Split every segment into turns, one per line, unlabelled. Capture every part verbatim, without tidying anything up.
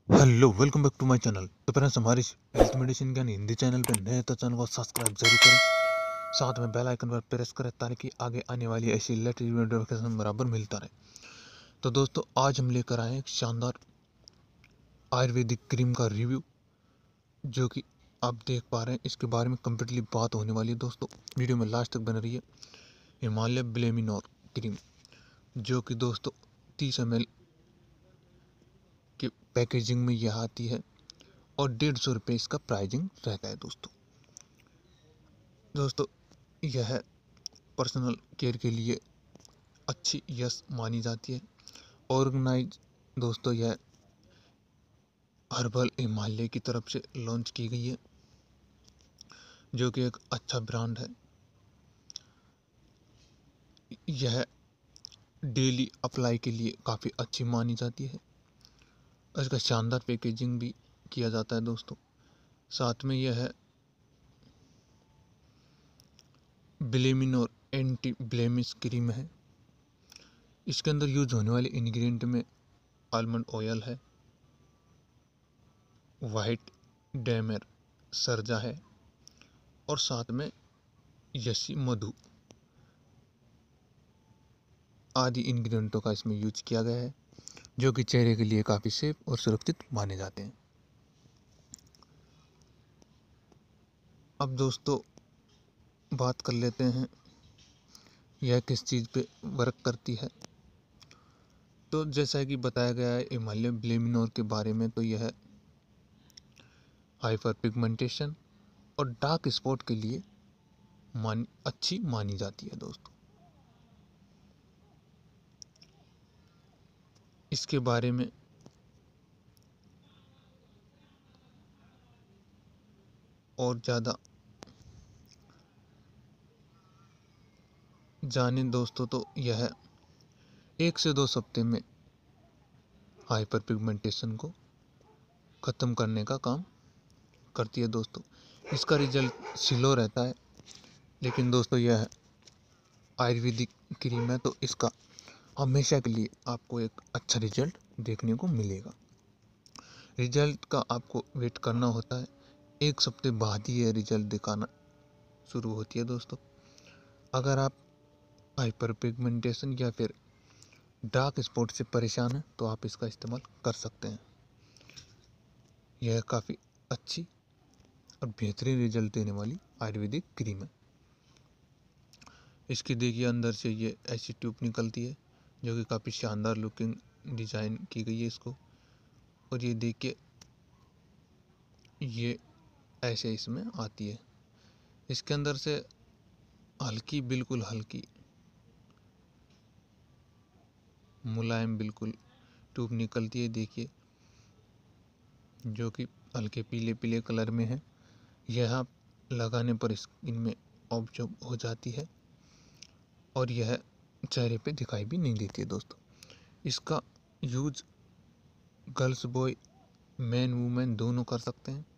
Hello, welcome back to my channel. तो friends, हमारे health medicine ज्ञान हिंदी चैनल पे नए तो चैनल को सब्सक्राइब जरूर करें, साथ में बेल आइकन पर प्रेस करें ताकि आगे आने वाली ऐसी लेटेस्ट नोटिफिकेशन बराबर मिलता रहे। तो दोस्तों, आज हम लेकर आए हैं एक शानदार आयुर्वेदिक क्रीम का रिव्यू, जो कि आप देख पा रहे हैं। इसके बारे में कम्प्लीटली बात होने वाली है दोस्तों, वीडियो में लास्ट तक बन रही है। हिमालय ब्लेमिनोर क्रीम, जो कि दोस्तों तीस एम एल की पैकेजिंग में यह आती है और डेढ़ सौ रुपये इसका प्राइजिंग रहता है दोस्तों। दोस्तों, यह पर्सनल केयर के लिए अच्छी यस मानी जाती है। ऑर्गेनाइज दोस्तों, यह हर्बल हिमालय की तरफ से लॉन्च की गई है, जो कि एक अच्छा ब्रांड है। यह डेली अप्लाई के लिए काफ़ी अच्छी मानी जाती है। इसका शानदार पैकेजिंग भी किया जाता है दोस्तों। साथ में यह ब्लेमिनोर एंटी ब्लेमिश क्रीम है। इसके अंदर यूज होने वाले इंग्रेडिएंट में आलमंड ऑयल है, वाइट डेमर सरजा है और साथ में यशी मधु आदि इंग्रेडिएंटों का इसमें यूज किया गया है, जो कि चेहरे के लिए काफ़ी सेफ और सुरक्षित माने जाते हैं। अब दोस्तों, बात कर लेते हैं यह किस चीज़ पे वर्क करती है। तो जैसा कि बताया गया है हिमालय ब्लेमिनोर के बारे में, तो यह हाइपर पिगमेंटेशन और डार्क स्पॉट के लिए मान अच्छी मानी जाती है दोस्तों। इसके बारे में और ज़्यादा जाने दोस्तों, तो यह एक से दो सप्ते में हाइपर पिगमेंटेशन को ख़त्म करने का काम करती है दोस्तों। इसका रिजल्ट स्लो रहता है, लेकिन दोस्तों यह आयुर्वेदिक क्रीम है, तो इसका हमेशा के लिए आपको एक अच्छा रिजल्ट देखने को मिलेगा। रिजल्ट का आपको वेट करना होता है, एक सप्ते बाद ही यह रिजल्ट दिखाना शुरू होती है दोस्तों। अगर आप हाइपर पिगमेंटेशन या फिर डार्क स्पॉट से परेशान हैं, तो आप इसका इस्तेमाल कर सकते हैं। यह काफ़ी अच्छी और बेहतरीन रिजल्ट देने वाली आयुर्वेदिक क्रीम है। इसकी देखिए अंदर से ये ऐसी ट्यूब निकलती है, जो कि काफ़ी शानदार लुकिंग डिज़ाइन की गई है इसको। और ये देखिए, ये ऐसे इसमें आती है। इसके अंदर से हल्की, बिल्कुल हल्की मुलायम बिल्कुल ट्यूब निकलती है, देखिए, जो कि हल्के पीले पीले कलर में है। यह आप लगाने पर स्किन में ऑब्जर्व हो जाती है और यह चेहरे पे दिखाई भी नहीं देती है दोस्तों। इसका use girls boy, man women दोनों कर सकते हैं।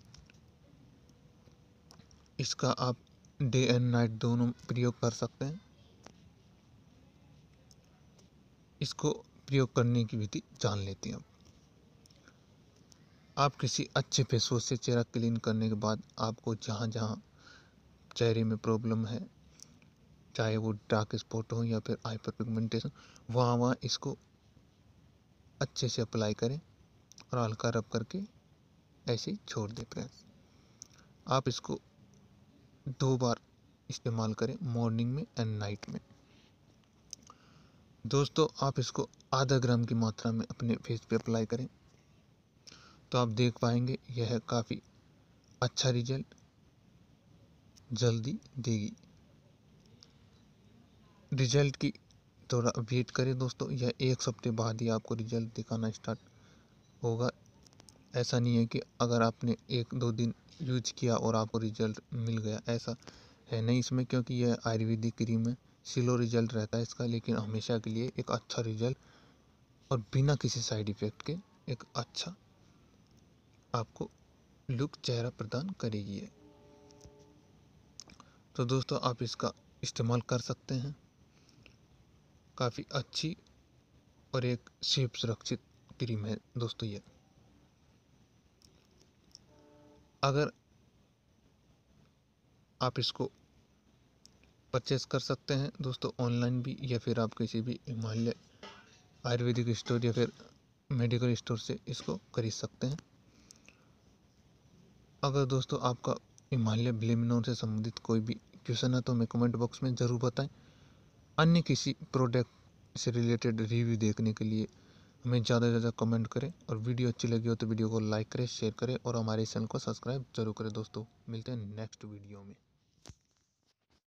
इसका आप डे एंड नाइट दोनों प्रयोग कर सकते हैं। इसको प्रयोग करने की विधि जान लेते हैं अब। आप किसी अच्छे फेस वॉश से चेहरा क्लीन करने के बाद आपको जहाँ जहाँ चेहरे में प्रॉब्लम है, चाहे वो डार्क स्पॉट हो या फिर हाइपर पिगमेंटेशन, वहाँ वहाँ इसको अच्छे से अप्लाई करें और हल्का रब करके ऐसे ही छोड़ दें फ्रेंड्स। आप इसको दो बार इस्तेमाल करें, मॉर्निंग में एंड नाइट में। दोस्तों, आप इसको आधा ग्राम की मात्रा में अपने फेस पे अप्लाई करें, तो आप देख पाएंगे यह काफ़ी अच्छा रिजल्ट जल्दी देगी। रिजल्ट की थोड़ा वेट करें दोस्तों, यह एक हफ्ते बाद ही आपको रिजल्ट दिखाना स्टार्ट होगा। ऐसा नहीं है कि अगर आपने एक दो दिन यूज किया और आपको रिजल्ट मिल गया, ऐसा है नहीं इसमें, क्योंकि यह आयुर्वेदिक क्रीम है। स्लो रिजल्ट रहता है इसका, लेकिन हमेशा के लिए एक अच्छा रिजल्ट और बिना किसी साइड इफ़ेक्ट के एक अच्छा आपको लुक चेहरा प्रदान करेगी है। तो दोस्तों, आप इसका इस्तेमाल कर सकते हैं। काफ़ी अच्छी और एक सेफ सुरक्षित क्रीम है दोस्तों ये। अगर आप इसको परचेस कर सकते हैं दोस्तों ऑनलाइन भी, या फिर आप किसी भी हिमालय आयुर्वेदिक स्टोर या फिर मेडिकल स्टोर से इसको खरीद सकते हैं। अगर दोस्तों आपका हिमालय ब्लेमिनोर से संबंधित कोई भी क्वेश्चन है तो हमें कमेंट बॉक्स में ज़रूर बताएं। अन्य किसी प्रोडक्ट से रिलेटेड रिव्यू देखने के लिए हमें ज़्यादा से ज़्यादा कमेंट करें, और वीडियो अच्छी लगी हो तो वीडियो को लाइक करें, शेयर करें और हमारे चैनल को सब्सक्राइब जरूर करें। दोस्तों मिलते हैं नेक्स्ट वीडियो में।